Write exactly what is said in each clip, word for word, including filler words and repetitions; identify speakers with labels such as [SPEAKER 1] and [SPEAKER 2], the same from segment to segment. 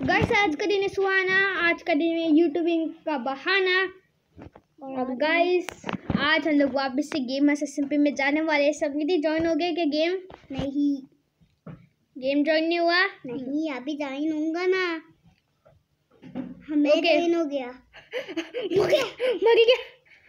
[SPEAKER 1] Guys आज का दिन है सुहाना, आज का दिन है यूट्यूबिंग का बहाना। और गाइस आज हम लोग वापस से गेम एसएसएमपी में जाने वाले हैं। सब निधि ज्वाइन हो गए क्या? गेम
[SPEAKER 2] नहीं,
[SPEAKER 1] गेम ज्वाइन नहीं हुआ?
[SPEAKER 2] नहीं अभी ज्वाइन होऊंगा ना। हमें ज्वाइन हो गया।
[SPEAKER 1] मर गया मर गया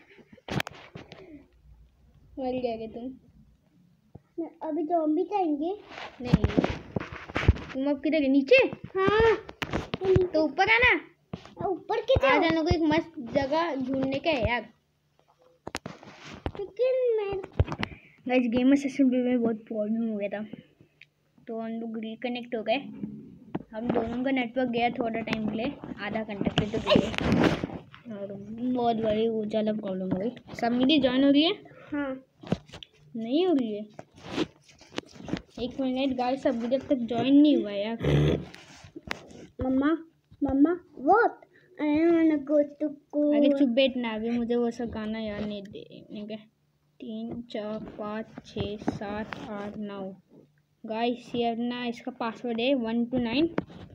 [SPEAKER 1] मर गया क्या तुम?
[SPEAKER 2] अभी ज़ॉम्बी जाएंगे।
[SPEAKER 1] नहीं, तुम अब किधर? नीचे?
[SPEAKER 2] हाँ
[SPEAKER 1] तो ऊपर आना।
[SPEAKER 2] ऊपर की
[SPEAKER 1] आज हम लोग को एक मस्त जगह ढूंढने का है यार।
[SPEAKER 2] लेकिन मैं
[SPEAKER 1] गाइस गेम में एसएसएमपी में बहुत प्रॉब्लम हो गया था, तो हम लोग रिकनेक्ट हो गए। हम दोनों का नेटवर्क गया थोड़ा टाइम के लिए, आधा घंटा के लिए तो गए, और बहुत बड़ी ज़्यादा प्रॉब्लम हो गई। सब मेरी ज्वाइन हो रही है?
[SPEAKER 2] हाँ
[SPEAKER 1] नहीं हो रही है। एक मिनट गाइस, सब मुझे अब तक ज्वाइन नहीं हुआ यार।
[SPEAKER 2] Mamma mamma what I want go to school.
[SPEAKER 1] अरे चुप बैठना, अभी मुझे वो सब गाना याद नहीं देने। तीन चार पाँच छः सात आठ नौ। गाइस ये अपना इसका पासवर्ड है वन टू नाइन।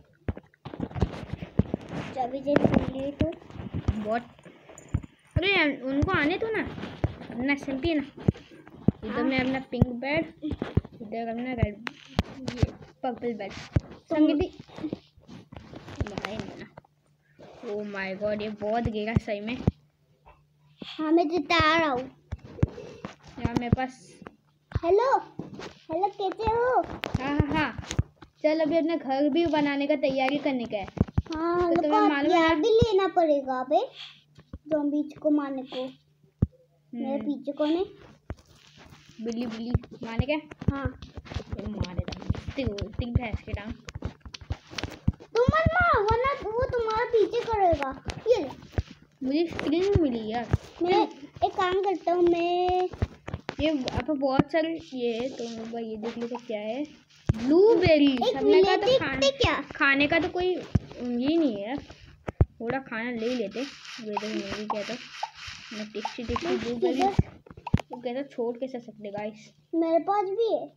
[SPEAKER 2] चाबी दे चाहिए तो
[SPEAKER 1] बहुत। अरे यार उनको आने दो ना, अपना एसएमपी है ना। इधर में अपना पिंक बेड, इधर अपना रेड ये purple bed. Sangeeti oh my god, ये बहुत गिरा सही में।
[SPEAKER 2] हाँ मैं जिता रहा हूँ
[SPEAKER 1] यार मेरे पास।
[SPEAKER 2] हेलो हेलो कैसे हो?
[SPEAKER 1] हाँ हाँ हाँ चल, अभी अपना घर भी बनाने का तैयारी करने का है।
[SPEAKER 2] हाँ
[SPEAKER 1] तो तुम्हें मालूम है
[SPEAKER 2] भी लेना पड़ेगा अबे ज़ॉम्बीज को मारने को। मेरे पीछे कौन है?
[SPEAKER 1] बिल्ली बिल्ली मारने क्या?
[SPEAKER 2] हाँ
[SPEAKER 1] तो मारे तिग भैंस के टांग।
[SPEAKER 2] तुम मत मार वरना वो तुम्हारा पीछे करेगा। ये ले,
[SPEAKER 1] मुझे स्क्रीन मिली यार।
[SPEAKER 2] मैं एक काम करता हूँ, मैं
[SPEAKER 1] ये अब बहुत सारे ये है, तो ये देख लो क्या है। ब्लूबेरी सबने का तो खाने
[SPEAKER 2] क्या
[SPEAKER 1] खाने का तो कोई ये नहीं है, थोड़ा खाना ले लेते। वेदर में क्या था मैं टिक्सी टिक्सी ब्लूबेरी तो कहता छोड़ कैसे सकते गाइस।
[SPEAKER 2] मेरे पास भी है,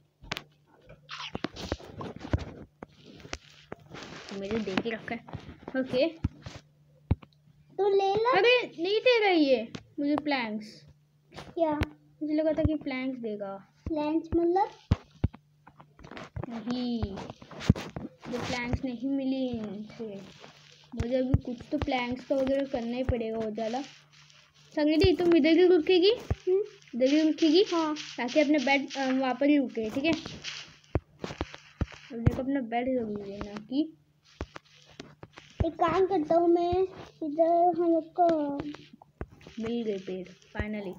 [SPEAKER 1] मुझे देख ही रखा है। ओके
[SPEAKER 2] तो ले ला।
[SPEAKER 1] अरे नहीं देगा ये मुझे प्लैंक्स।
[SPEAKER 2] क्या?
[SPEAKER 1] मुझे लगा था कि प्लैंक्स देगा।
[SPEAKER 2] प्लैंक्स मतलब
[SPEAKER 1] नहीं, मुझे प्लैंक्स नहीं मिली इनसे। मुझे अभी कुछ तो प्लैंक्स का वगैरह करना ही पड़ेगा बहुत ज़्यादा। संगीति तुम इधर ही रुकेगी? इधर ही रुकेगी? हाँ, ताकि अपने बेड वहाँ पर ही रुके। ठीक है, अपने को अपना बेड जरूरी है ना कि।
[SPEAKER 2] एक काम करता हूँ, मैं इधर हम लोग को
[SPEAKER 1] मिल गए पेड़ फाइनली।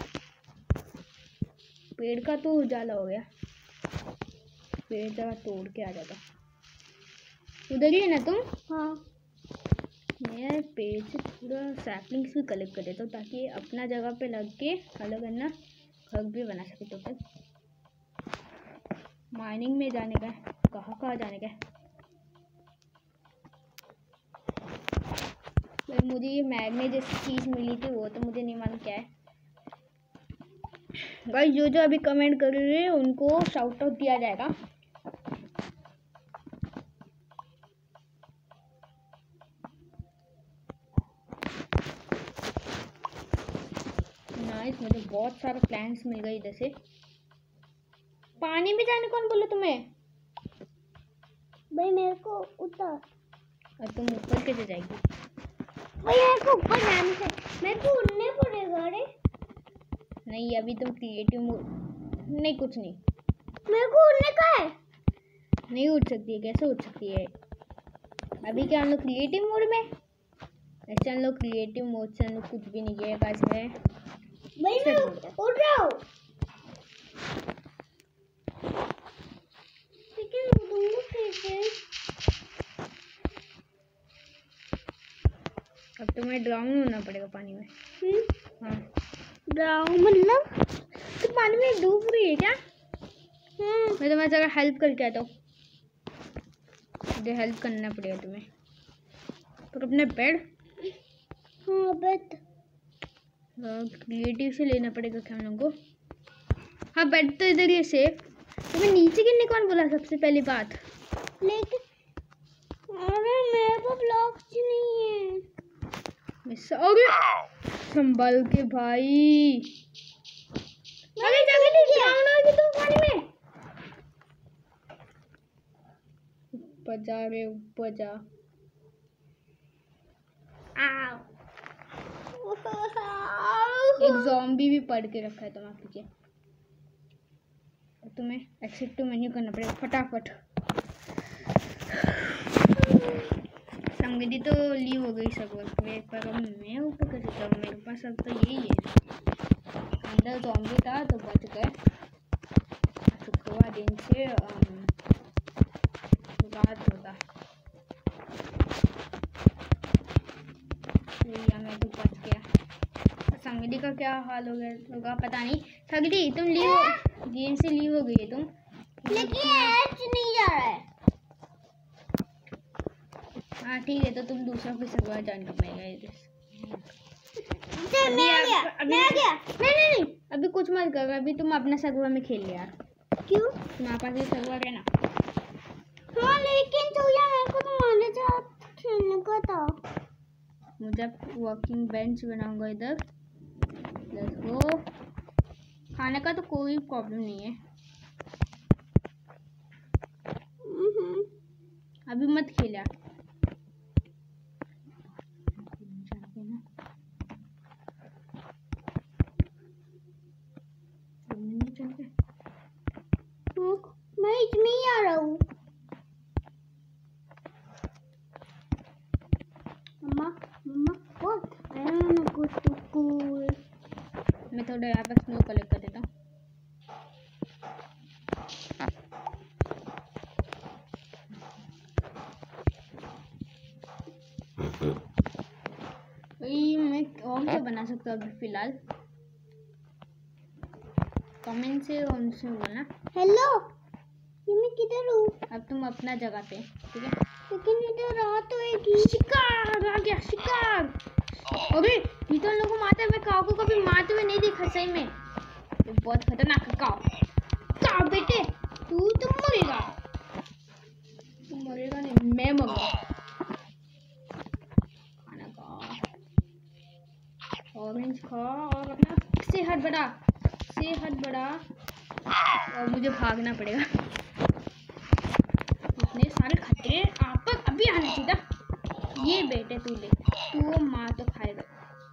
[SPEAKER 1] पेड़ का तो उजाला हो गया, पेड़ जगह तोड़ के आ जाता। उधर ही है ना तुम? हाँ, मैं पेड़ से पूरा सैपलिंग्स भी कलेक्ट कर देता हूँ ताकि अपना जगह पे लग के अलग करना घर भी बना सके। तो फिर माइनिंग में जाने का है, कहाँ कहाँ जाने का है। तो मुझे ये मैग्नेट जैसी चीज़ मिली थी, वो तो मुझे नहीं मालूम क्या है। गाइस जो जो अभी कमेंट कर रहे हैं उनको शाउट आउट दिया जाएगा। नाइस, मुझे बहुत सारे प्लैंक्स मिल गए। इधर से पानी में जाने कौन बोला तुम्हें?
[SPEAKER 2] भाई मेरे को उतर।
[SPEAKER 1] और तुम ऊपर कैसे जाएगी?
[SPEAKER 2] भाई मेरे को ऊपर जाने से मेरे को उड़ने पड़ेगा। अरे
[SPEAKER 1] नहीं, अभी तुम क्रिएटिव मोड नहीं, कुछ नहीं।
[SPEAKER 2] मेरे को उड़ने का है।
[SPEAKER 1] नहीं उड़ सकती है, कैसे उड़ सकती है? अभी क्या हम लोग क्रिएटिव मोड में? ऐसे हम लोग क्रिएटिव मोड से हम लोग कुछ भी नहीं किया पास है।
[SPEAKER 2] भाई मैं उड़ रहा हूँ, लेकिन उड़ूंगा कैसे?
[SPEAKER 1] अब तुम्हें ड्राउन होना पड़ेगा पानी में। हाँ,
[SPEAKER 2] ड्राउन मतलब
[SPEAKER 1] तो पानी में डूब रही है क्या?
[SPEAKER 2] हाँ।
[SPEAKER 1] मैं तुम्हारी जगह हेल्प करके आता हूँ, मुझे हेल्प करना पड़ेगा तुम्हें। तो अपने बेड,
[SPEAKER 2] हाँ बेड
[SPEAKER 1] क्रिएटिव से लेना पड़ेगा क्या हम लोग को? हाँ बेड तो इधर ही सेफ। तुम्हें नीचे गिरने कौन बोला सबसे पहली बात?
[SPEAKER 2] लेकिन अरे मैं
[SPEAKER 1] मिस अरे संभल के भाई। अरे जल्दी ड्राउन हो गई तुम पानी में। ऊपर जा रे ऊपर जा। आओ एक ज़ॉम्बी भी पड़ के रखा है तुम्हारे पीछे। तुम्हें एक्सिट टू मेन्यू करना पड़ेगा फटाफट। संगति तो लीव हो गई सर्वर पे, पर अब मैं ऊपर कैसे जाऊँ? मेरे पास अब तो यही है। अंदर ज़ॉम्बी था तो बच गए। शुक्रवार दिन से रात होता मैं तो बच गया। संगति का क्या हाल हो गया होगा पता नहीं। संगति तुम लीव गेम से लीव हो गई है तुम,
[SPEAKER 2] लेकिन एच नहीं जा रहा है।
[SPEAKER 1] हाँ ठीक है तो तुम दूसरा फिर सर्वर ज्वाइन कर पाएगा।
[SPEAKER 2] मैं आ गया, मैं आ गया।
[SPEAKER 1] नहीं नहीं नहीं अभी कुछ मत करो, अभी तुम अपना सर्वर में खेल ले यार।
[SPEAKER 2] क्यों?
[SPEAKER 1] तुम्हारे पास ये सर्वर है ना।
[SPEAKER 2] हाँ लेकिन तो यार मेरे को तुम्हारे साथ खेलने का था।
[SPEAKER 1] मुझे वर्किंग बेंच बनाऊंगा इधर। Let's go. खाने का तो कोई प्रॉब्लम नहीं है। अभी मत खेल यार।
[SPEAKER 2] मैं इसमें ही आ रहा हूँ। Mamma mamma what I want to go to school.
[SPEAKER 1] मैं थोड़ा यहाँ पर स्नो कलेक्ट कर देता हूँ। मैं और क्या बना सकता हूँ अभी फिलहाल? कमेंट से उनसे बोलना।
[SPEAKER 2] हेलो ये मैं किधर हूँ?
[SPEAKER 1] अब तुम अपना जगह पे ठीक है।
[SPEAKER 2] लेकिन इधर रात होएगी।
[SPEAKER 1] शिकार आ गया शिकार। अरे ये तो लोगों को मारते हुए काऊ को कभी मारते हुए नहीं देखा सही में। ये बहुत खतरनाक है काऊ। काऊ बेटे तू तो मरेगा। तू मरेगा नहीं मैं मरूंगा। खाना खा ऑरेंज खा और अपना सेहत बढ़ा सेहत बढ़ा। और मुझे भागना पड़ेगा। इतने सारे खतरे आप पर अभी आना चाहिए। ये बेटे तू ले तू वो मार तो खाएगा।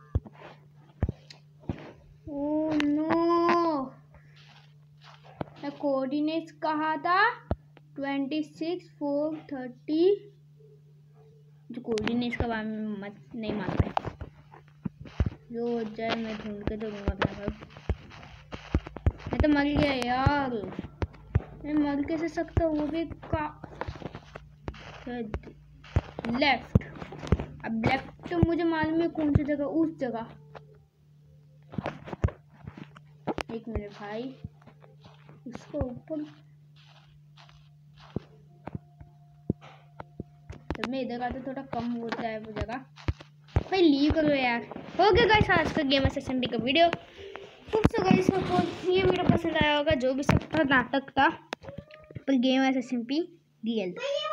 [SPEAKER 1] ओह नो मैं कोऑर्डिनेट्स कहा था ट्वेंटी सिक्स फोर थर्टी। जो कोऑर्डिनेट्स का बारे में मत नहीं मान रहे। जो हो जाए मैं ढूंढ के दूंगा अपना घर। मैं तो मर गया यार। मैं मर कैसे सकता हूँ? वो भी का लेफ्ट। अब लेफ्ट तो मुझे मालूम है कौन सी जगह। उस जगह एक मिनट भाई इसको ऊपर जब मैं इधर आता थोड़ा कम होता है वो जगह। भाई लीव करो यार। ओके गाइस आज का गेम एसएसएमपी का वीडियो। तो गाइस आपको ये वीडियो पसंद आया होगा। जो भी सब था नाटक था पर गेम एसएसएमपी डीएल।